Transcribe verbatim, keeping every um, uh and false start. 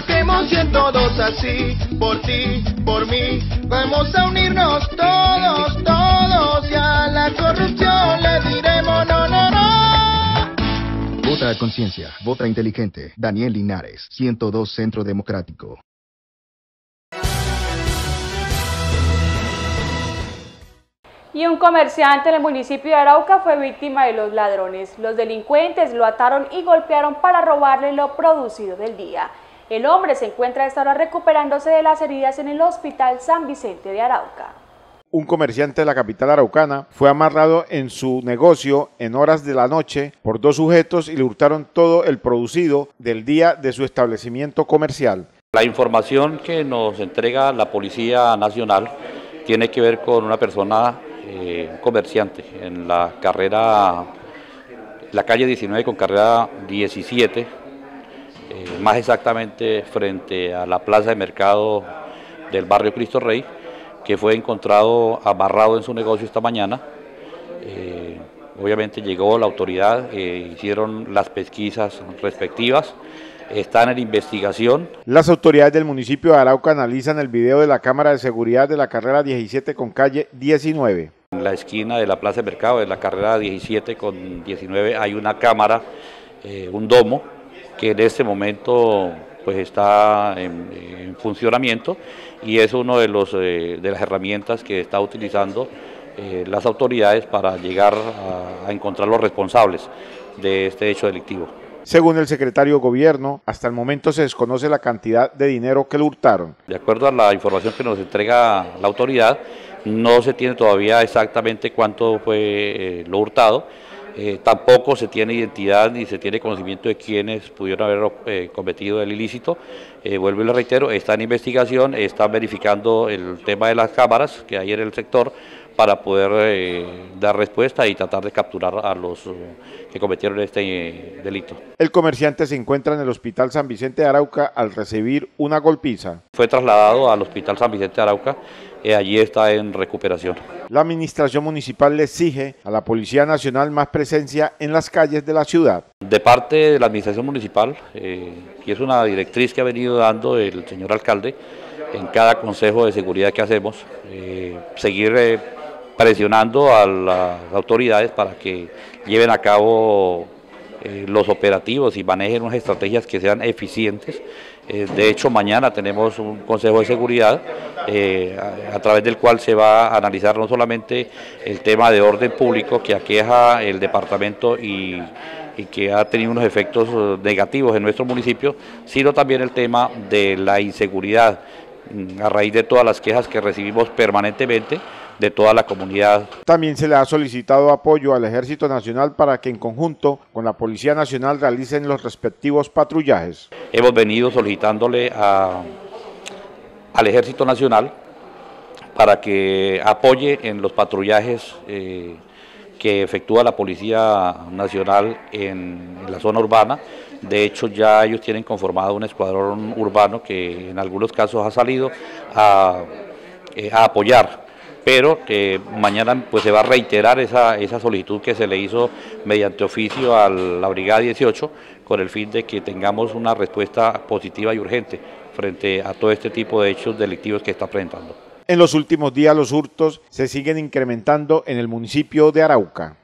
marquemos ciento dos así, por ti, por mí. Vamos a unirnos todos, todos, y a la corrupción le diremos no, no, no. Vota a conciencia, vota inteligente. Daniel Linares, ciento dos Centro Democrático. Y un comerciante en el municipio de Arauca fue víctima de los ladrones. Los delincuentes lo ataron y golpearon para robarle lo producido del día. El hombre se encuentra a esta hora recuperándose de las heridas en el Hospital San Vicente de Arauca. Un comerciante de la capital araucana fue amarrado en su negocio en horas de la noche por dos sujetos y le hurtaron todo el producido del día de su establecimiento comercial. La información que nos entrega la Policía Nacional tiene que ver con una persona, eh, un comerciante, en la carrera, la calle diecinueve con carrera diecisiete, eh, más exactamente frente a la plaza de mercado del barrio Cristo Rey, que fue encontrado amarrado en su negocio esta mañana. Eh, obviamente llegó la autoridad, eh, hicieron las pesquisas respectivas, están en investigación. Las autoridades del municipio de Arauca analizan el video de la cámara de seguridad de la carrera diecisiete con calle diecinueve. En la esquina de la plaza de mercado de la carrera diecisiete con diecinueve hay una cámara, eh, un domo, que en este momento pues está en, en funcionamiento y es uno de, los, eh, de las herramientas que está utilizando eh, las autoridades para llegar a, a encontrar los responsables de este hecho delictivo. Según el secretario de Gobierno, hasta el momento se desconoce la cantidad de dinero que le hurtaron. De acuerdo a la información que nos entrega la autoridad, no se tiene todavía exactamente cuánto fue eh, lo hurtado. Eh, tampoco se tiene identidad ni se tiene conocimiento de quienes pudieron haber eh, cometido el ilícito. Eh, vuelvo y le reitero, está en investigación, está verificando el tema de las cámaras que hay en el sector para poder eh, dar respuesta y tratar de capturar a los uh, que cometieron este eh, delito. El comerciante se encuentra en el Hospital San Vicente de Arauca al recibir una golpiza. Fue trasladado al Hospital San Vicente de Arauca, eh, allí está en recuperación. La administración municipal le exige a la Policía Nacional más presencia en las calles de la ciudad. De parte de la administración municipal, eh, y es una directriz que ha venido dando el señor alcalde en cada consejo de seguridad que hacemos, eh, seguir eh, presionando a las autoridades para que lleven a cabo eh, los operativos y manejen unas estrategias que sean eficientes. Eh, de hecho, mañana tenemos un consejo de seguridad eh, a, a través del cual se va a analizar no solamente el tema de orden público que aqueja el departamento y, y que ha tenido unos efectos negativos en nuestro municipio, sino también el tema de la inseguridad a raíz de todas las quejas que recibimos permanentemente de toda la comunidad. También se le ha solicitado apoyo al Ejército Nacional para que en conjunto con la Policía Nacional realicen los respectivos patrullajes. Hemos venido solicitándole a, al Ejército Nacional para que apoye en los patrullajes eh, que efectúa la Policía Nacional en, en la zona urbana. De hecho, ya ellos tienen conformado un escuadrón urbano que en algunos casos ha salido a, eh, a apoyar, pero que mañana pues se va a reiterar esa, esa solicitud que se le hizo mediante oficio a la Brigada dieciocho con el fin de que tengamos una respuesta positiva y urgente frente a todo este tipo de hechos delictivos que está presentando. En los últimos días los hurtos se siguen incrementando en el municipio de Arauca.